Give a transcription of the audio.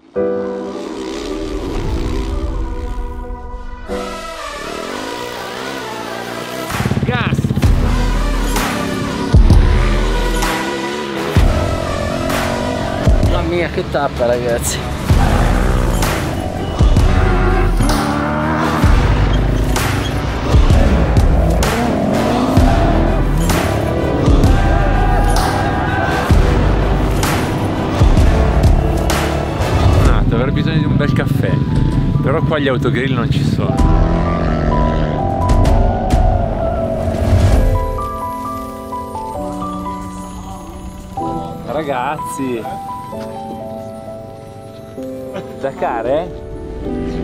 Gas! Mamma mia, che tappa, ragazzi! Avrei bisogno di un bel caffè, però qua gli autogrill non ci sono. Ragazzi, Dakar, eh?